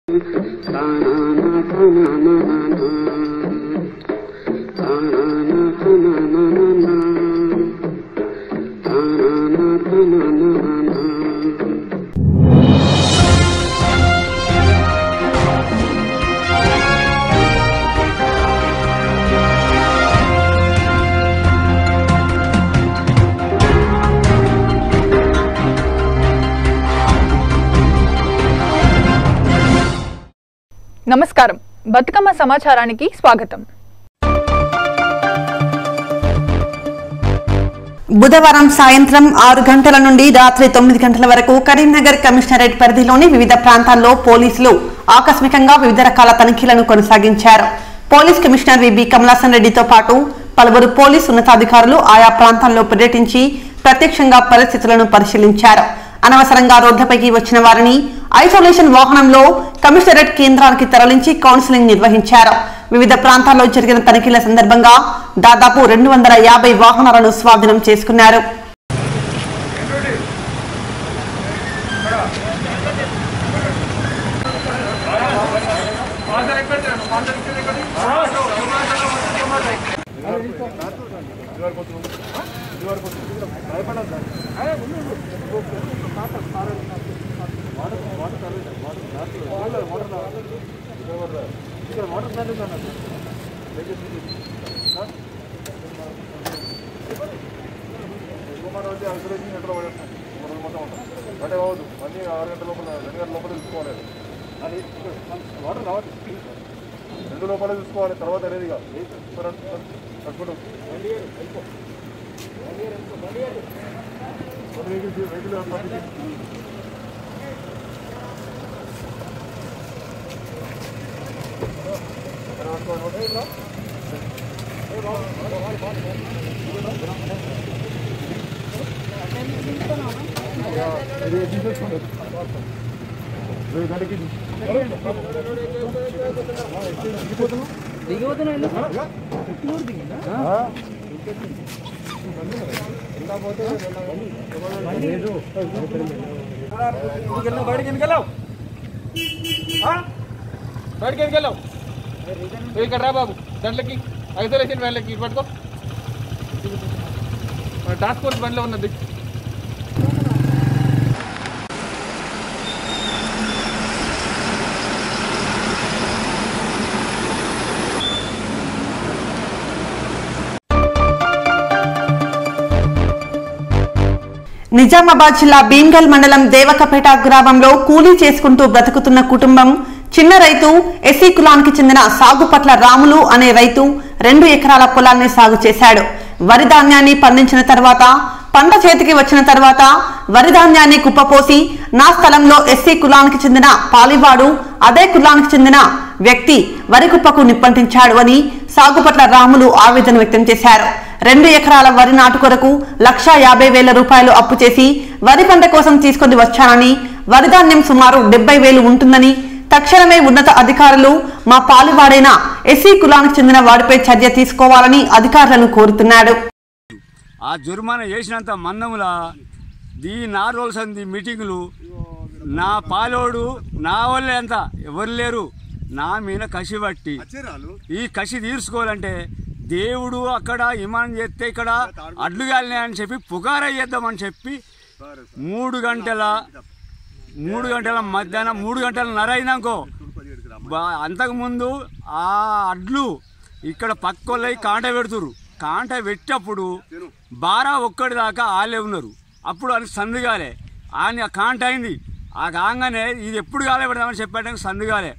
నమస్కారం బతుకమ్మ సమాచారానికి స్వాగతం। బుధవారం సాయంత్రం 6 గంటల నుండి రాత్రి 9 గంటల వరకు కరీంనగర్ కమిషనరేట్ పరిధిలోని వివిధ ప్రాంతాల్లో పోలీసులు ఆకస్మికంగా వివిధ రకాల తనిఖీలను కొనసాగించారు। పోలీస్ కమిషనర్ విబి కమలాసన్ రెడ్డితో పాటు పలువురు పోలీసు ఉన్నతాధికారులు ఆయా ప్రాంతాల్లో పర్యటించి ప్రత్యక్షంగా పరిస్థితులను పరిశీలించారు। అనవసరంగా రోడ్లపైకి వచ్చిన వారిని ఐసోలేషన్ వాహనంలో కమిషనరేట్ కేంద్రానికి తరలించి కౌన్సిలింగ్ నిర్వహించారు। వివిధ ప్రాంతాల్లో జరిగిన తనిఖీల సందర్భంగా దాదాపు 250 వాహనాలను స్వాధీనం చేసుకున్నారు। లోపల చూసుకోవాలి తర్వాత అనేదిగా ఇక్కడ రా బాబు దాంట్లోకి ఐసోలేషన్ వ్యాన్లకి పట్టుకో టాస్క్ ఫోర్స్ బండిలో ఉన్నది। నిజామాబాద్ జిల్లా భీమ్గల్ మండలం దేవకపేట గ్రామంలో కూలీ చేసుకుంటూ బ్రతుకుతున్న కుటుంబం చిన్న రైతు ఎస్సీ కులానికి చెందిన సాగుపట్ల రాములు అనే రైతు 2 ఎకరాల పొలాన్ని సాగు చేశాడు। వరి ధాన్యాన్ని పండించిన తర్వాత పంట చేతికి వచ్చిన తర్వాత వరి ధాన్యాన్ని కుప్పపోసి నా స్థలంలో ఎస్సీ కులానికి చెందిన పాలివాడు అదే కులానికి చెందిన వ్యక్తి వరి కుప్పకు నిప్పంటించాడు అని సాగుపట్ల రాములు ఆవేదన వ్యక్తం చేశారు। 2 ఎకరాల వరి నాటు కొరకు 1,50,000 రూపాయలు అప్పు చేసి వరి పంట కోసం తీసుకొని వచ్చానని వరి ధాన్యం సుమారు 70,000 ఉంటుందని తక్షణమే ఉన్నత అధికారులు మా పాలివాడైన ఎస్సీ కులానికి చెందిన వాడిపై చర్య తీసుకోవాలని అధికారులను కోరుతున్నాడు। ఆ జుర్మానా చేసినంత మందముల దీ 4 రోజుల సంది మీటింగులు నా పాలోడు నా వాళ్ళే అంత ఎవరు లేరు నా మీద కసి పట్టి ఈ కసి తీర్చుకోవాలంటే దేవుడు అక్కడ ఇమాన్ చేస్తే ఇక్కడ అడ్లు కాలినాయని చెప్పి పుకార చేద్దామని చెప్పి 3 గంటల మధ్యాహ్నం 3 గంటలన్నర అయినాకో అంతకుముందు ఆ అడ్లు ఇక్కడ పక్కోళ్ళై కాంట పెడుతురు। కాంట పెట్టేప్పుడు బారా ఒక్కడి దాకా వాళ్ళే ఉన్నారు। అప్పుడు అని సందుగాలే ఆయన కాంట అయింది ఆ కాగానే ఇది ఎప్పుడు కాలే పెడదామని చెప్పాడానికి సందుగాలే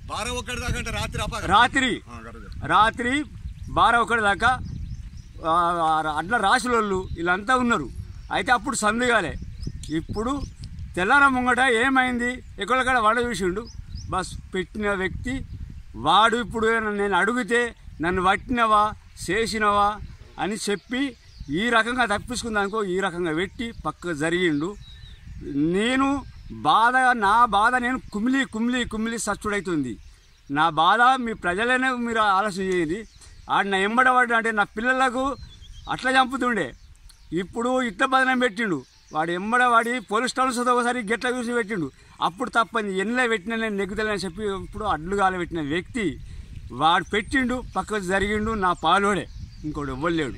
రాత్రి బారా ఒక్కడి దాకా అడ్ల రాసులోళ్ళు వీళ్ళంతా ఉన్నారు। అయితే అప్పుడు సందుగాలే ఇప్పుడు తెల్లార ముంగట ఏమైంది ఎక్కడక్కడ వాడ చూసిండు బస్ పెట్టిన వ్యక్తి వాడు ఇప్పుడు నేను అడిగితే నన్ను పట్టినవా చేసినవా అని చెప్పి ఈ రకంగా తప్పించుకుందానికో ఈ రకంగా పెట్టి పక్క జరిగిండు। నేను నా బాధ నేను కుమిలి సచ్చుడైతుంది। నా బాధ మీ ప్రజలనే మీరు ఆలోచన చేయండి। ఆడు నా ఎంబడవాడు అంటే నా పిల్లలకు అట్లా చంపుతుండే ఇప్పుడు ఇట్లా బదనం పెట్టిండు। వాడు ఎంబడవాడి పోలీస్ స్టేషన్ ఒకసారి గెట్ల చూసి పెట్టిండు। అప్పుడు తప్పని ఎన్నెల పెట్టిన నేను నెగ్గుతలేని చెప్పి ఇప్పుడు అడ్లు గాలి పెట్టిన వ్యక్తి వాడు పెట్టిండు పక్కకు జరిగిండు నా పాలోడే ఇంకోటి ఇవ్వలేడు.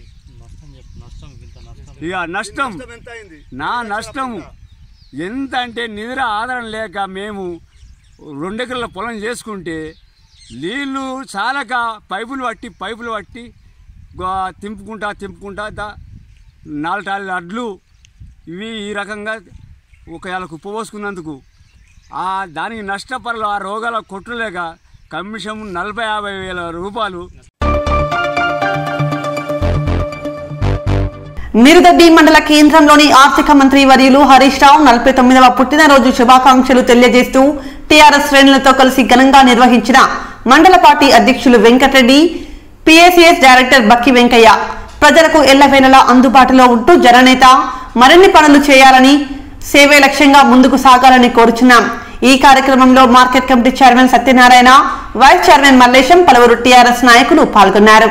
ఇక నష్టం నా నష్టము ఎంత అంటే నిద్ర ఆధారం లేక మేము 2 ఎకరాల పొలం చేసుకుంటే నీళ్ళు చాలక పైపులు పట్టి తింపుకుంటా 4 టాలీల అడ్లు ఇవి ఈ రకంగా ఒక ఏళ్ళ కుప్ప పోసుకున్నందుకు దానికి నష్టపరలు ఆ రోగాల కొట్టులేక కమిషన్ 40-50 వేల రూపాయలు. మిరుదొడ్డి మండల కేంద్రంలోని ఆర్థిక మంత్రి వర్యులు హరీష్ రావు 49వ పుట్టినరోజు శుభాకాంక్షలు తెలియజేస్తూ టీఆర్ఎస్ శ్రేణులతో కలిసి ఘనంగా నిర్వహించిన మండల పార్టీ అధ్యక్షులు వెంకటరెడ్డి, పిఎసిఎస్ డైరెక్టర్ బక్కి వెంకయ్య ప్రజలకు ఎల్లవేళలా అందుబాటులో ఉంటూ జననేత మరిన్ని పనులు చేయాలని, సేవే లక్ష్యంగా ముందుకు సాగాలని కోరుచున్నాం. ఈ కార్యక్రమంలో market committee chairman Satyanarayana, vice chairman Mallesham, పలువురు టీఆర్ఎస్ నాయకులు పాల్గొన్నారు.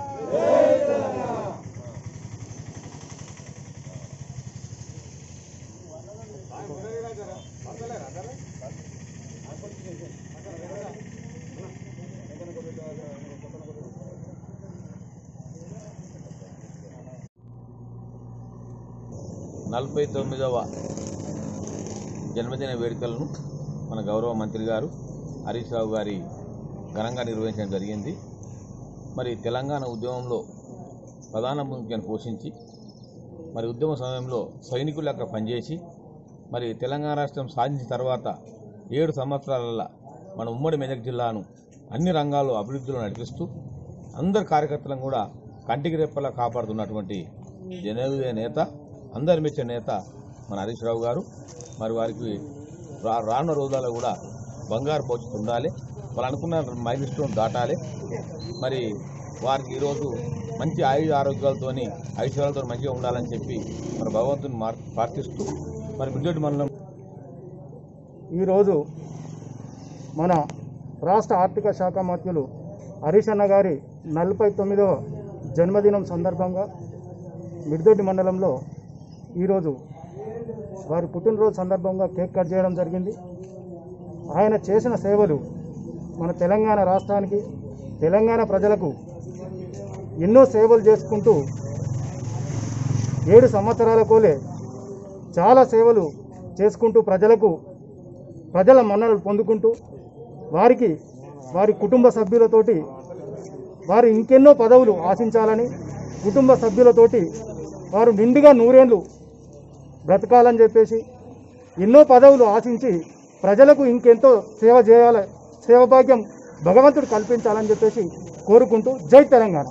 నలభై 49వ జన్మదిన వేడుకలను మన గౌరవ మంత్రి గారు హరీష్ రావు గారి ఘనంగా నిర్వహించడం జరిగింది. మరి తెలంగాణ ఉద్యమంలో ప్రధాన భూమికను పోషించి మరి ఉద్యమ సమయంలో సైనికులకు పనిచేసి మరి తెలంగాణ రాష్ట్రం సాధించిన తర్వాత 7 సంవత్సరాల మన ఉమ్మడి మెదక్ జిల్లాను అన్ని రంగాల్లో అభివృద్ధిలో నడిపిస్తూ అందరి కార్యకర్తలను కూడా కంటికి రెప్పలా కాపాడుతున్నటువంటి జనహృదయ నేత, అందరి మెచ్చే నేత మన హరీష్ రావు గారు. మరి వారికి రానున్న రోజులలో కూడా బంగారు భవిష్యత్తు ఉండాలి, వాళ్ళు అనుకున్న మైలుస్టోన్ దాటాలి. మరి వారికి ఈరోజు మంచి ఆరోగ్యాలతోని ఐశ్వర్యాలతో మంచిగా ఉండాలని చెప్పి మన భగవంతుని ప్రార్థిస్తూ మరి మిరుదొడ్డి మండలం ఈరోజు మన రాష్ట్ర ఆర్థిక శాఖ మంత్రులు హరీష్ అన్న గారి 49వ జన్మదినం సందర్భంగా మిరుదొడ్డి మండలంలో ఈరోజు వారి పుట్టినరోజు సందర్భంగా కేక్ కట్ చేయడం జరిగింది. ఆయన చేసిన సేవలు మన తెలంగాణ రాష్ట్రానికి, తెలంగాణ ప్రజలకు ఎన్నో సేవలు చేసుకుంటూ 7 సంవత్సరాల కోలే చాలా సేవలు చేసుకుంటూ ప్రజల మన్ననలు పొందుకుంటూ వారి కుటుంబ సభ్యులతోటి వారు ఇంకెన్నో పదవులు ఆశించాలని, కుటుంబ సభ్యులతోటి వారు నిండుగా 100 ఏళ్ళు బ్రతకాలని చెప్పేసి ఎన్నో పదవులు ఆశించి ప్రజలకు ఇంకెంతో సేవ చేయాలి, సేవ భాగ్యం భగవంతుడు కల్పించాలని చెప్పేసి కోరుకుంటూ జై తెలంగాణ.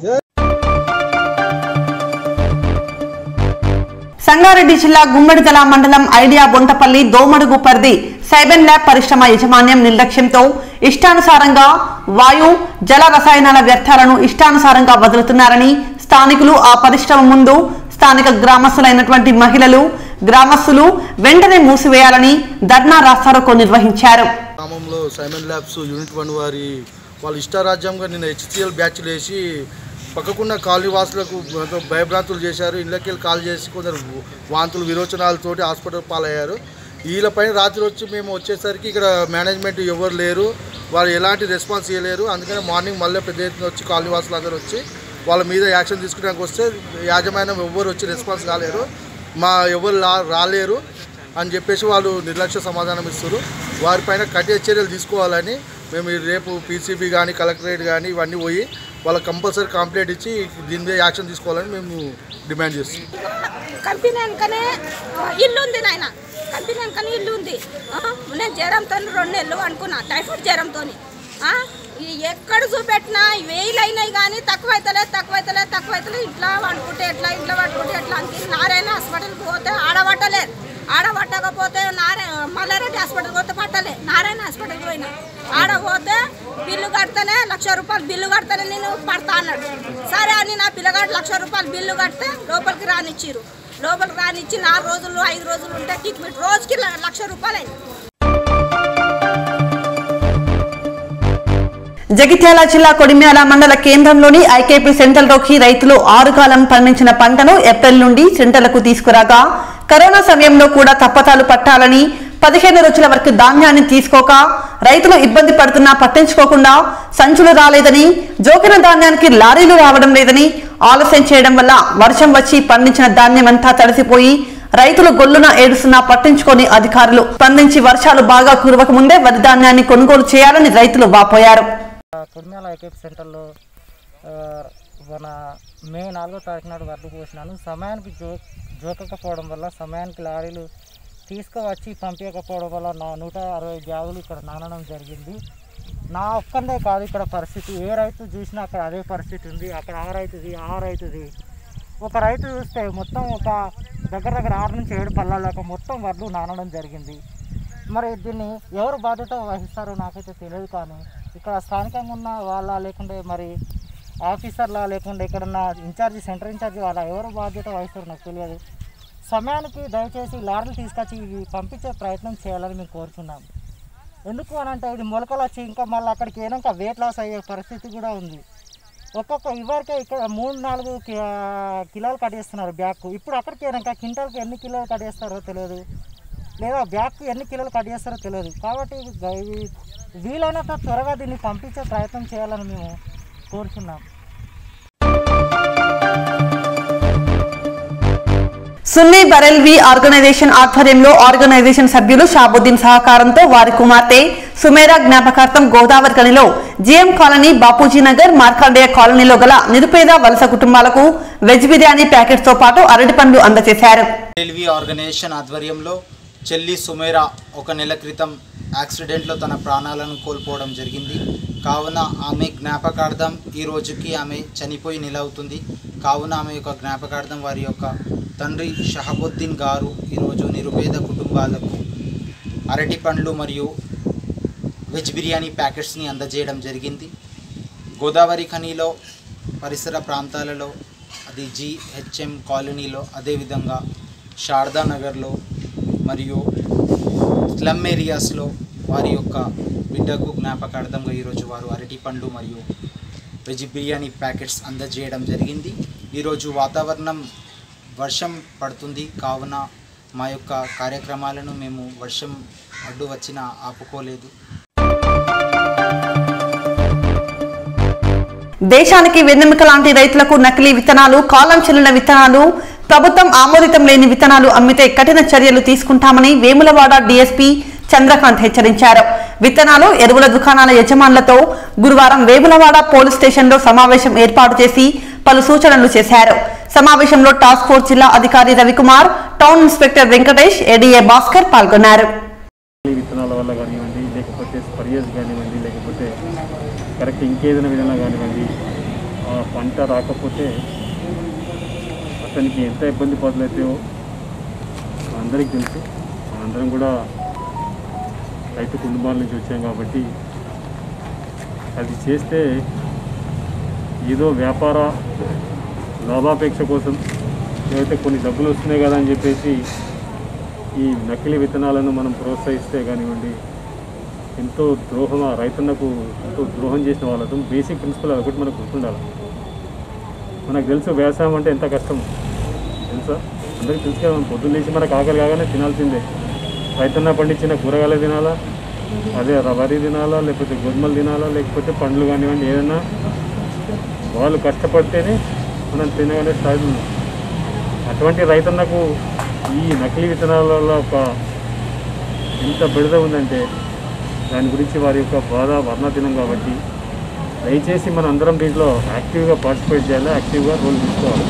సంగారెడ్డి జిల్లా గుమ్మడిదల మండలం ఐడియా బొంటపల్లి దోమడుగు పరిధి సైబన్ ల్యాబ్ పరిశ్రమ యాజమాన్యం నిర్లక్ష్యంతో ఇష్టానుసారంగా వాయు, జల రసాయనాల వ్యర్థాలను ఇష్టానుసారంగా వదులుతున్నారని స్థానికులు ఆ పరిశ్రమ ముందు స్థానిక గ్రామస్తులైనటువంటి మహిళలు, గ్రామస్తులు వెంటనే మూసివేయాలని ధర్నా రాస్తారోకో నిర్వహించారు. గ్రామంలో సైమన్ ల్యాబ్స్ యూనిట్ 1 వాళ్ళ ఇష్టారాజ్యంగా నిన్న HCL బ్యాచ్లు వేసి పక్కకున్న కాలనీ వాసులకు భయభ్రాంతులు చేశారు. ఇళ్ళకి కాల్ చేసి కొందరు వాంతులు విరోచనాలతోటి హాస్పిటల్ పాలయ్యారు. వీళ్ళపైన రాత్రి వచ్చి మేము వచ్చేసరికి ఇక్కడ మేనేజ్మెంట్ ఎవరు లేరు, వారు ఎలాంటి రెస్పాన్స్ ఇవ్వలేరు. అందుకని మార్నింగ్ మళ్ళీ పెద్ద ఎత్తున వచ్చి కాలనీ వాసులు అందరూ వచ్చి వాళ్ళ మీద యాక్షన్ తీసుకోవడానికి వస్తే యాజమాన్యం ఎవ్వరు వచ్చి రెస్పాన్స్ కాలేరు, ఎవరు రాలేరు అని చెప్పేసి వాళ్ళు నిర్లక్ష్య సమాధానం ఇస్తారు. వారిపైన కఠిన చర్యలు తీసుకోవాలని మేము రేపు PCB కానీ కలెక్టరేట్ కానీ ఇవన్నీ పోయి వాళ్ళకి కంపల్సరీ కంప్లైంట్ ఇచ్చి దీని మీద యాక్షన్ తీసుకోవాలని మేము డిమాండ్ చేస్తాం. కంపెనీ వెనకనే ఇల్లు ఉంది నాయన, కంపెనీ వెనకనే ఇల్లు ఉంది. నేను జ్వరంతో 2 నెలలు అనుకున్నా, టైఫాయిడ్ జ్వరంతో. ఎక్కడ చూపెట్టినా 1000 అయినాయి కానీ తక్కువైతలే ఇట్లా వండుకుంటే ఎట్లా అని నారాయణ హాస్పిటల్కి పోతే ఆడబట్టకపోతే మల్లారెడ్డి హాస్పిటల్కి పోతే పట్టలే, నారాయణ హాస్పిటల్కి పోయినా ఆడపోతే బిల్లు కడితేనే ₹1,00,000 బిల్లు కడితేనే నేను పడతా అన్నాడు. సరే అని నా పిల్లగాడు ₹1,00,000 బిల్లు కడితే లోపలికి రానిచ్చారు. లోపలికి రానిచ్చి 4 రోజులు 5 రోజులు ఉంటే ట్రీట్మెంట్ రోజుకి ₹1,00,000 అయింది. జగిత్యాల జిల్లా కొడిమ్యాల మండల కేంద్రంలోని ఐకేపీ సెంటర్లోకి రైతులు 6 కాలం పండించిన పంటను ఏప్రిల్ నుండి సెంటర్లకు తీసుకురాగా కరోనా సమయంలో కూడా తప్పతాలు పట్టాలని 15 రోజుల వరకు ధాన్యాన్ని తీసుకోక రైతులు ఇబ్బంది పడుతున్నా పట్టించుకోకుండా సంచులు రాలేదని, జోకిన ధాన్యానికి లారీలు రావడం లేదని, ఆలస్యం చేయడం వల్ల వర్షం వచ్చి పండించిన ధాన్యమంతా తడిసిపోయి రైతులు గొల్లున ఏడుస్తున్నా పట్టించుకొని అధికారులు స్పందించి వర్షాలు బాగా కురవక ముందే వరి ధాన్యాన్ని కొనుగోలు చేయాలని రైతులు వాపోయారు. కుర్మ్యాల ఐకేపీ సెంటర్లో మన మే 4వ తారీఖు నాడు వడ్లు పోసినాను. సమయానికి జోకకపోవడం వల్ల, సమయానికి లారీలు తీసుకువచ్చి పంపించకపోవడం వల్ల నా 160 బ్యాగులు ఇక్కడ నానడం జరిగింది. నా ఒక్కనే కాదు ఇక్కడ పరిస్థితి, ఏ రైతు చూసినా అక్కడ అదే పరిస్థితి ఉంది. అక్కడ ఆ రైతుది ఒక రైతు చూస్తే మొత్తం ఒక దగ్గర 6 నుంచి 7 పళ్ళాలకు మొత్తం వడ్లు నానడం జరిగింది. మరి దీన్ని ఎవరు బాధ్యత వహిస్తారో నాకైతే తెలియదు. కానీ ఇక్కడ స్థానికంగా ఉన్న వాళ్ళ లేకుంటే మరి ఆఫీసర్లా లేకుంటే ఇక్కడ ఉన్న సెంటర్ ఇన్ఛార్జి వాళ్ళ ఎవరు బాధ్యత వహిస్తారో నాకు తెలియదు. సమయానికి దయచేసి లారీలు తీసుకొచ్చి ఇవి పంపించే ప్రయత్నం చేయాలని మేము కోరుతున్నాం. ఎందుకు అని అంటే ఇది మొలకలు వచ్చి ఇంకా మళ్ళీ అక్కడికి ఏనాక వెయిట్ లాస్ అయ్యే పరిస్థితి కూడా ఉంది. ఇవరికే ఇక్కడ 3-4 కిలోలు కట్ చేస్తున్నారు బ్యాగ్కు. ఇప్పుడు అక్కడికి ఏనాక క్వింటాల్కి ఎన్ని కిలోలు కట్ చేస్తారో తెలియదు, లేదా బ్యాగ్కు ఎన్ని కిలోలు కట్ చేస్తారో తెలియదు. కాబట్టి వీలైనంత త్వరగా దీన్ని పంపించే ప్రయత్నం చేయాలని మేము కోరుతున్నాం. సున్నీ బరెల్వి ఆర్గనైజేషన్ ఆధ్వర్యంలో ఆర్గనైజేషన్ సభ్యులు షాబుద్దీన్ సహకారంతో వారి కుమార్తె సుమేరా జ్ఞాపకార్థం గోదావరి కనిలో జిఎం కాలనీ, బాపూజీ నగర్, మార్కండేయ కాలనీలో గల నిరుపేద వలస కుటుంబాలకు వెజ్ బిర్యానీ ప్యాకెట్స్ తో పాటు అరటి పండ్లు అందజేశారు. బరెల్వి ఆర్గనైజేషన్ ఆధ్వర్యంలో చెల్లి సుమేరా 1 నెల క్రితం యాక్సిడెంట్లో తన ప్రాణాలను కోల్పోవడం జరిగింది. కావున ఆమె జ్ఞాపకార్థం ఈ రోజుకి ఆమె చనిపోయి నిలవుతుంది. కావున ఆమె యొక్క జ్ఞాపకార్థం వారి యొక్క తండ్రి షహబుద్దీన్ గారు ఈరోజు నిరుపేద కుటుంబాలకు అరటి పండ్లు మరియు వెజ్ బిర్యానీ ప్యాకెట్స్ని అందజేయడం జరిగింది. గోదావరి ఖనిలో పరిసర ప్రాంతాలలో, అది GHM కాలనీలో, అదేవిధంగా శారదా నగర్లో మరియు స్లమ్ ఏరియాస్లో వారి యొక్క బిడ్డకు జ్ఞాపకార్థంగా ఈరోజు వారు అరటి పండ్లు మరియు వెజ్ బిర్యానీ ప్యాకెట్స్ అందజేయడం జరిగింది. ఈరోజు వాతావరణం వర్షం పడుతుంది. కావున మా యొక్క కార్యక్రమాలను మేము వర్షం అడ్డు వచ్చినా ఆపుకోలేదు. దేశానికి వెన్నెముక లాంటి రైతులకు నకిలీ విత్తనాలు, కాలం చెల్లిన విత్తనాలు, ప్రభుత్వం ఆమోదితం లేని విత్తనాలు అమ్మితే కఠిన చర్యలు తీసుకుంటామని వేములవాడ డీఎస్పీ చంద్రకాంత్ హెచ్చరించారు. విత్తనాలు, ఎరువుల దుకాణాల యజమానులతో గురువారం వేములవాడ పోలీస్ స్టేషన్లో సమావేశం ఏర్పాటు చేసి పలు సూచనలు చేశారు. సమావేశంలో టాస్క్ ఫోర్స్ జిల్లా అధికారి Ravikumar, town inspector Venkatesh, ADA Bhaskar పాల్గొన్నారు. విత్తనాల వల్ల కానివ్వండి, లేకపోతే స్పరియర్స్ కానివ్వండి, లేకపోతే కరెక్ట్ ఇంకేదైనా విధంగా కానివ్వండి, ఆ పంట రాకపోతే అతనికి ఎంత ఇబ్బంది పడుతుందో అందరికీ తెలుసు. అందరం కూడా రైతు కుటుంబాల నుంచి వచ్చాం కాబట్టి అది చేస్తే ఏదో వ్యాపార లాభాపేక్ష కోసం లేకపోతే కొన్ని డబ్బులు వస్తున్నాయి కదా అని చెప్పేసి ఈ నకిలీ విత్తనాలను మనం ప్రోత్సహిస్తే కానివ్వండి, ఎంతో రైతన్నకు ఎంతో ద్రోహం చేసిన వాళ్ళతో బేసిక్ ప్రిన్సిపల్ ఒకటి మనకు గుర్తుండాలి. మనకు తెలుసు వ్యవసాయం అంటే ఎంత కష్టం తెలుసా, అందరికీ తెలుసు కదా. పొద్దున్న లేచి మనకు ఆకలి కాగానే తినాల్సిందే. రైతన్న పండించిన కూరగాయలు తినాలా, అదే వరి తినాలా, లేకపోతే గోధుమలు తినాలా, లేకపోతే పండ్లు కానివ్వండి, ఏదైనా వాళ్ళు కష్టపడితేనే మనం తినగలే స్థాయిలో ఉన్నాం. అటువంటి రైతన్నకు ఈ నకిలీ విత్తనాలలో ఒక ఎంత బెడద ఉందంటే దాని గురించి వారి యొక్క బాధ వర్ణాధీనం. కాబట్టి దయచేసి మనం అందరం దీంట్లో యాక్టివ్గా పార్టిసిపేట్ చేయాలి, యాక్టివ్గా రోల్ తీసుకోవాలి.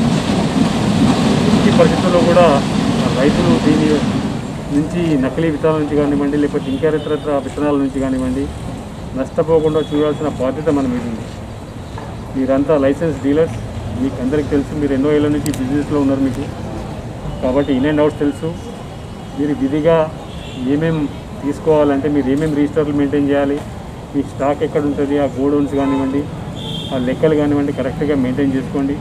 ఈ పరిస్థితుల్లో కూడా రైతులు దీని నుంచి నకిలీ విత్తనాల నుంచి కానివ్వండి, లేకపోతే ఇంకా ఇతరత్ర విత్తనాల నుంచి కానివ్వండి నష్టపోకుండా చూడాల్సిన బాధ్యత మన మీద ఉంది. మీరంతా లైసెన్స్ డీలర్స్, మీకు అందరికీ తెలుసు, మీరు ఎన్నో ఏళ్ళ నుంచి బిజినెస్లో ఉన్నారు మీకు, కాబట్టి ఇన్ అండ్ అవుట్స్ తెలుసు. మీరు విధిగా ఏమేమి తీసుకోవాలంటే మీరు ఏమేమి రిజిస్టర్లు మెయింటైన్ చేయాలి, మీ స్టాక్ ఎక్కడ ఉంటుంది, ఆ గోడౌన్స్ కానివ్వండి, ఆ లెక్కలు కానివ్వండి కరెక్ట్గా మెయింటైన్ చేసుకోండి.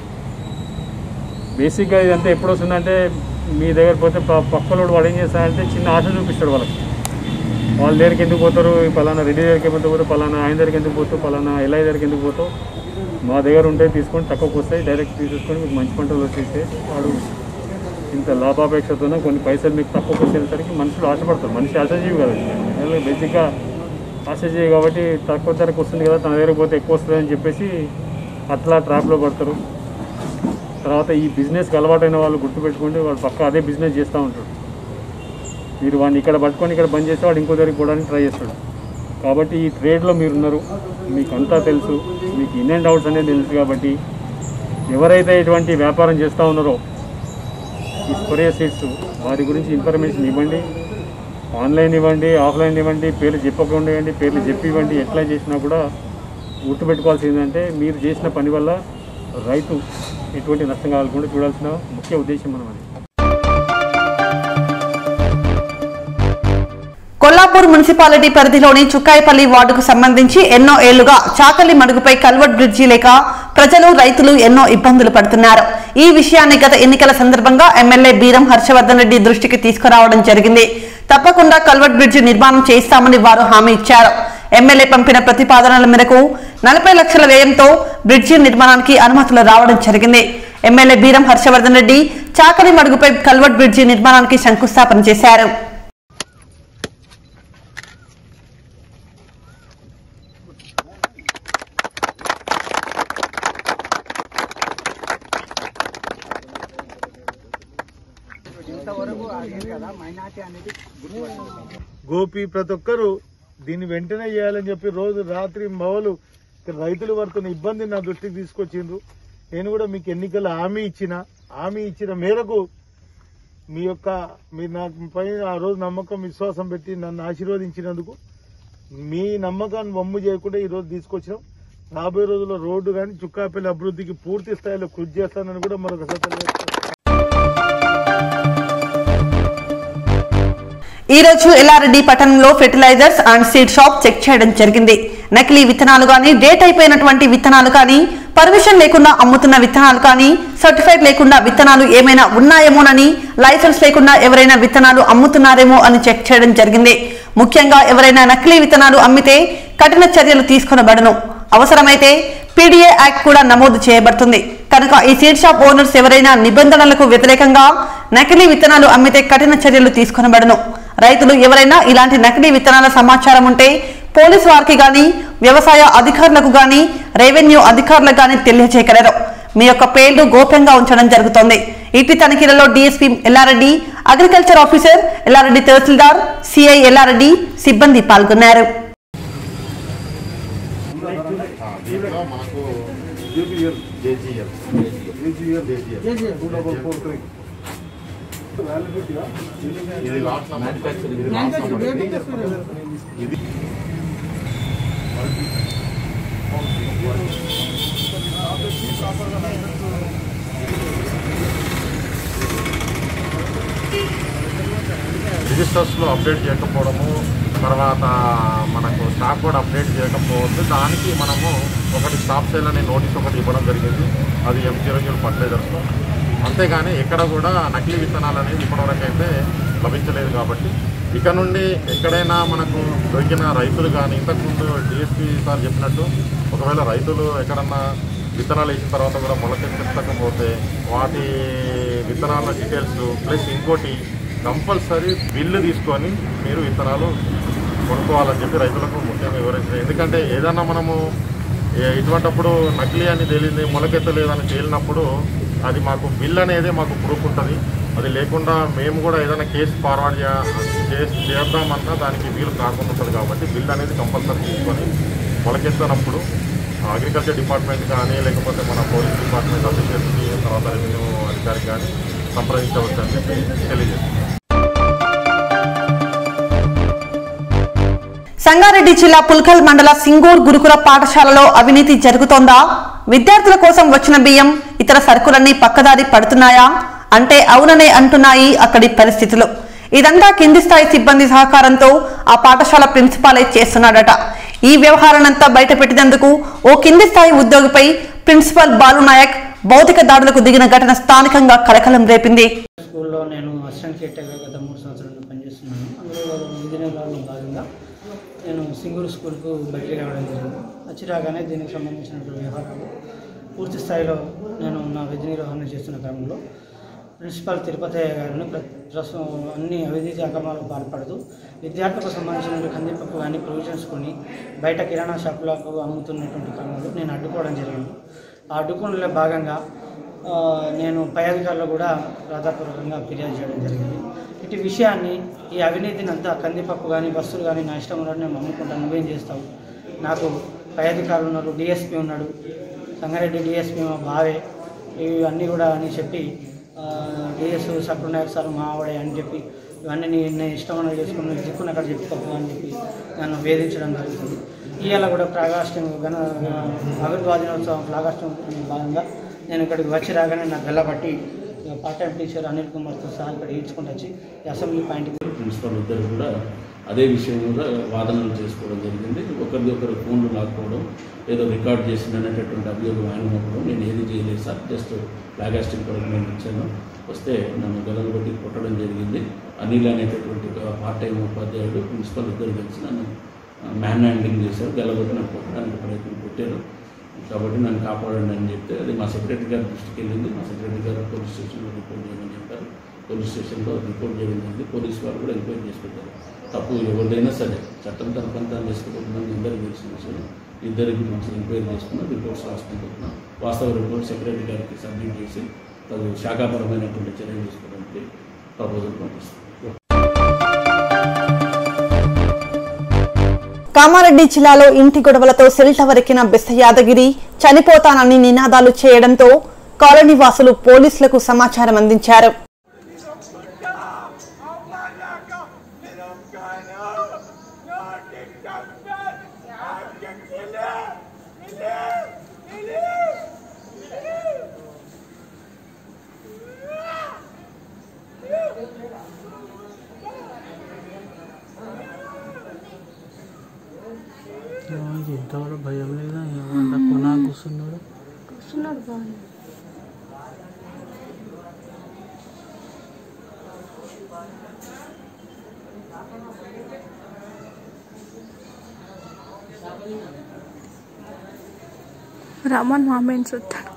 బేసిక్గా ఇదంతా ఎప్పుడు వస్తుందంటే మీ దగ్గర పోతే పక్కలోడు వాడు ఏం చేస్తాడంటే చిన్న ఆశ చూపిస్తాడు వాళ్ళకి. వాళ్ళ దగ్గరికి ఎందుకు పోతారు, పలానా రెడ్డి దగ్గరికి ఎందుకు పోతావు, పలానా ఆయన దగ్గరికి ఎందుకు పోతావు, పలానా ఎల్ఐ దగ్గరికి ఎందుకు పోతావు, మా దగ్గర ఉంటే తీసుకొని తక్కువకి వస్తాయి, డైరెక్ట్ తీసేసుకొని మీకు మంచి పంటలు వచ్చేస్తే వాడు ఇంత లాభాపేక్షతోనే కొన్ని పైసలు మీకు తక్కువ వచ్చేసరికి మనుషులు ఆశపడతారు. మనిషి ఆశాజీవి కదా, బేసిక్గా ఆశాజీవి కాబట్టి తక్కువ ధరకు వస్తుంది కదా, తన దగ్గర పోతే ఎక్కువ వస్తుంది అని చెప్పేసి అట్లా ట్రాప్లో పడతారు. తర్వాత ఈ బిజినెస్కి అలవాటైన వాళ్ళు గుర్తుపెట్టుకుంటే వాడు పక్క అదే బిజినెస్ చేస్తూ ఉంటాడు. మీరు వాడిని ఇక్కడ పట్టుకొని ఇక్కడ బంద్ చేస్తే వాడు ఇంకో దగ్గరికి పోవడానికి ట్రై చేస్తాడు. కాబట్టి ఈ ట్రేడ్లో మీరున్నారు, మీకు అంతా తెలుసు, మీకు ఇన్ అండ్ అవుట్స్ అనేది తెలుసు. కాబట్టి ఎవరైతే ఇటువంటి వ్యాపారం చేస్తూ ఉన్నారో ఈ స్ప్రే సీడ్స్ వారి గురించి ఇన్ఫర్మేషన్ ఇవ్వండి. ఆన్లైన్ ఇవ్వండి, ఆఫ్లైన్ ఇవ్వండి, పేర్లు చెప్పకుండా ఇవ్వండి, పేర్లు చెప్పి ఇవ్వండి. ఎట్లా చేసినా కూడా గుర్తుపెట్టుకోవాల్సింది ఏంటంటే మీరు చేసిన పని వల్ల రైతు ఎటువంటి నష్టం కావాలకుండా చూడాల్సిన ముఖ్య ఉద్దేశం మనం అది. కొల్లాపూర్ మున్సిపాలిటీ పరిధిలోని చుక్కాయపల్లి వార్డుకు సంబంధించి ఎన్నో ఏళ్లుగా చాకలి మడుగుపై కల్వర్ట్ బ్రిడ్జి లేక ప్రజలు రైతులు ఎన్నో ఇబ్బందులు పడుతున్నారు. ఈ విషయాన్ని గత ఎన్నికల సందర్భంగా ఎమ్మెల్యే బీరం హర్షవర్ధన్ రెడ్డి దృష్టికి తీసుకురావడం జరిగింది. తప్పకుండా కల్వర్ట్ బ్రిడ్జి నిర్మాణం చేస్తామని వారు హామీ ఇచ్చారు. ఎమ్మెల్యే పంపిన ప్రతిపాదనల మేరకు 40 లక్షల వ్యయంతో బ్రిడ్జి నిర్మాణానికి అనుమతులు రావడం జరిగింది. ఎమ్మెల్యే బీరం హర్షవర్ధన్ రెడ్డి చాకలి మడుగుపై కల్వర్ట్ బ్రిడ్జి నిర్మాణానికి శంకుస్థాపన చేశారు. గోపి ప్రతి ఒక్కరు దీన్ని వెంటనే చేయాలని చెప్పి రోజు రాత్రి మవలు రైతులు పడుతున్న ఇబ్బందిని నా దృష్టికి తీసుకొచ్చిండ్రు. నేను కూడా మీకు ఎన్నికల హామీ ఇచ్చిన మేరకు మీరు నాకు పైన ఆ రోజు నమ్మకం విశ్వాసం పెట్టి నన్ను ఆశీర్వదించినందుకు మీ నమ్మకాన్ని వమ్ము చేయకుండా ఈ రోజు తీసుకొచ్చినాం. రాబోయే రోజుల్లో రోడ్డు కానీ చుక్కాపల్లి అభివృద్ధికి పూర్తి స్థాయిలో కృషి చేస్తానని కూడా మరొకసారి తెలియజేస్తాను. ఈ రోజు ఎల్లారెడ్డి పట్టణంలో fertilisers and seed shop check చేయడం జరిగింది. నకిలీ విత్తనాలు కానీ, డేట్ అయిపోయినటువంటి విత్తనాలు కానీ, పర్మిషన్ లేకుండా అమ్ముతున్న విత్తనాలు కానీ, సర్టిఫైడ్ లేకుండా విత్తనాలు ఏమైనా ఉన్నాయేమోనని, లైసెన్స్ లేకుండా ఎవరైనా విత్తనాలు అమ్ముతున్నారేమో అని చెక్ చేయడం జరిగింది. ముఖ్యంగా ఎవరైనా నకిలీ విత్తనాలు అమ్మితే కఠిన చర్యలు తీసుకొనబడను. అవసరమైతే పీడీఏ యాక్ట్ కూడా నమోదు చేయబడుతుంది. కనుక ఈ సీడ్ షాప్ ఓనర్స్ ఎవరైనా నిబంధనలకు వ్యతిరేకంగా నకిలీ విత్తనాలు అమ్మితే కఠిన చర్యలు తీసుకొనబడను. రైతులు ఎవరైనా ఇలాంటి నకిలీ విత్తనాల సమాచారం ఉంటే పోలీసు వారికి గాని, వ్యవసాయ అధికారులకు గాని, రెవెన్యూ అధికారులకు గాని తెలియజేయగలరు. మీ యొక్క పేర్లు గోప్యంగా ఉంచడం జరుగుతోంది. ఇటు తనిఖీలలో DSP Yellareddy, agriculture officer Yellareddy, తహసీల్దార్, సిఐ ఎల్లారెడ్డి సిబ్బంది పాల్గొన్నారు. రిజిస్టర్స్లో అప్డేట్ చేయకపోవడము, తర్వాత మనకు స్టాక్ కూడా అప్డేట్ చేయకపోవద్దు. దానికి మనము ఒకటి స్టాప్ సేల్ అనే నోటీస్ ఒకటి ఇవ్వడం జరిగింది. అది M00 ఫర్టిలైజర్స్లో. అంతేగాని ఎక్కడ కూడా నకిలీ విత్తనాలు అనేది ఇప్పటివరకు అయితే లభించలేదు. కాబట్టి ఇక నుండి ఎక్కడైనా మనకు దొరికిన రైతులు కానీ, ఇంతకుముందు డిఎస్పీ సార్ చెప్పినట్టు ఒకవేళ రైతులు ఎక్కడన్నా విత్తనాలు వేసిన తర్వాత కూడా మొలకెత్తకపోతే వాటి విత్తనాల డీటెయిల్స్ ప్లస్ ఇంకోటి కంపల్సరీ బిల్లు తీసుకొని మీరు విత్తనాలు కొనుక్కోవాలని చెప్పి రైతులకు ముఖ్యంగా వివరించారు. ఎందుకంటే ఏదన్నా మనము ఇటువంటిప్పుడు నకిలీ అని తేలింది, మొలకెత్తలేదని తేలినప్పుడు అది మాకు బిల్ అనేది మాకు ప్రూఫ్ ఉంటుంది. అది లేకుండా మేము కూడా ఏదైనా కేసు ఫార్వర్డ్ చేద్దామన్నా దానికి వీలు కాకుండా ఉంటుంది. కాబట్టి బిల్ అనేది కంపల్సరీ తీసుకొని మొలకెత్తనప్పుడు అగ్రికల్చర్ డిపార్ట్మెంట్ కానీ, లేకపోతే మన పోలీస్ డిపార్ట్మెంట్ అఫీషియల్స్కి, తర్వాత రెవెన్యూ అధికారికి కానీ సంప్రదించవచ్చు అని చెప్పి తెలియజేస్తున్నాం. సంగారెడ్డి జిల్లా పుల్కల్ మండల సింగూర్ గురుకుల పాఠశాలలో అవినీతి జరుగుతోందా? విద్యార్థుల కోసం వచ్చిన బియ్యం, ఇతర సరుకులన్నీ పక్కదారి పడుతున్నాయా అంటే అవుననే అంటున్నాయి అక్కడి పరిస్థితులు. ఇదంతా కింది స్థాయి సిబ్బంది సహకారంతో ఆ పాఠశాల ప్రిన్సిపాలే చేస్తున్నాడట. ఈ వ్యవహారాన్నంతా బయటపెట్టినందుకు ఓ కింది స్థాయి ఉద్యోగిపై ప్రిన్సిపల్ బాలునాయక్ భౌతిక దాడులకు దిగిన ఘటన స్థానికంగా కలకలం రేపింది. స్కూల్లో నేను అసిస్టెంట్ కేటర్గా గత 3 సంవత్సరాలు పనిచేస్తున్నాను. అందులో ఇంజనీరింగ్లో భాగంగా నేను సింగూరు స్కూల్కు బదిలీ రావడం జరిగింది. వచ్చి రాగానే దీనికి సంబంధించినటువంటి వ్యవహారాలు పూర్తి స్థాయిలో నేను నా విధి నిర్వహణ చేస్తున్న క్రమంలో ప్రిన్సిపాల్ తిరుపతి గారిని ప్రస్తుతం అన్ని అవినీతి అక్రమాలకు పాల్పడుతూ విద్యార్థులకు సంబంధించిన కందిపప్పు కానీ ప్రొవిజన్స్ కొని బయట కిరాణా షాపులకు అమ్ముతున్నటువంటి క్రమంలో నేను అడ్డుకోవడం జరిగింది. ఆ అడ్డుకోవడంలో భాగంగా నేను పై అధికారులు కూడా రాధాపూర్వకంగా ఫిర్యాదు చేయడం జరిగింది. ఇటు విషయాన్ని ఈ అవినీతిని అంతా కందిపప్పు కానీ బస్సులు కానీ నా ఇష్టం ఉన్నట్టు నేను అమ్ముకుంటాను, నువ్వేం చేస్తావు, నాకు పై అధికారులు ఉన్నారు, డిఎస్పీ ఉన్నాడు, సంగారెడ్డి డిఎస్పీ మా బావే, ఇవన్నీ కూడా అని చెప్పి డిఎస్ సప్రనాయక్ సార్ మా ఆవిడే అని చెప్పి ఇవన్నీ నేను ఇష్టమైన చేసుకుని దిక్కుని అక్కడ చెప్పుకోకు అని చెప్పి నన్ను వేధించడం జరుగుతుంది. ఇవాళ కూడా ఫ్లాగాస్టింగ్ ఆవిర్భావ దినోత్సవం ఫ్లాగాస్టింగ్ భాగంగా నేను ఇక్కడికి వచ్చి రాగానే నాకు గల్లబట్టి పార్ట్ టైం టీచర్ అనిల్ కుమార్తో సహా ఇక్కడ ఈడ్చుకుంటూ వచ్చి అసెంబ్లీ పాయింట్కి ప్రిన్సిపల్ ఇద్దరు కూడా అదే విషయం కూడా వాదనలు చేసుకోవడం జరిగింది. ఒకరిది ఒకరు ఫోన్లు లాక్కోవడం, ఏదో రికార్డ్ చేసిందనేటటువంటి అభియోగం ఆయన మొక్కడం, నేను ఏది చేయలేదు సార్, జస్ట్ ఫ్లాగాస్టింగ్ కొరకు నేను వచ్చాను, వస్తే నన్ను గలను కొట్టి కొట్టడం జరిగింది. అనిల్ అనేటటువంటి పార్ట్ టైం ఉపాధ్యాయుడు ప్రిన్సిపల్ ఇద్దరు కలిసి నన్ను మ్యాన్ హ్యాండింగ్ చేశారు, గెలగొట్టి నన్ను కొట్టడానికి ప్రయత్నం పెట్టారు. కాబట్టి నన్ను కాపాడండి అని చెప్తే అది మా సెక్రటరీ గారి దృష్టికి వెళ్ళింది. మా సెక్రటరీ గారు పోలీస్ స్టేషన్లో రిపోర్ట్ చేయమని చెప్పారు. పోలీస్ స్టేషన్లో రిపోర్ట్ చేయడం జరిగింది. పోలీసు వారు కూడా ఎంక్వైరీ చేసి పెట్టారు. తప్పు ఎవరిదైనా సరే చట్టం తన పంతాలు చేసుకుంటున్నాను ఇద్దరికి తెలిసిన విషయం. ఇద్దరికి మంచి ఎంక్వైరీ చేసుకున్నాం, రిపోర్ట్స్ రాసుకుంటున్నాం. వాస్తవ రిపోర్ట్ సెక్రటరీ గారికి సబ్మిట్ చేసి తగు శాఖాపరమైనటువంటి చర్యలు తీసుకోవడానికి ప్రపోజల్ పంపిస్తాం. కామారెడ్డి జిల్లాలో ఇంటి గొడవలతో సెల్ టవర్ ఎక్కిన బెస్త యాదగిరి చనిపోతానని నినాదాలు చేయడంతో కాలనీ వాసులు పోలీసులకు సమాచారం అందించారు. ఇంతవరకు భయం లేదా ఏమన్నా కొనా కూర్చున్నాడు బాగా రమన్ మామేం చూస్తాడు.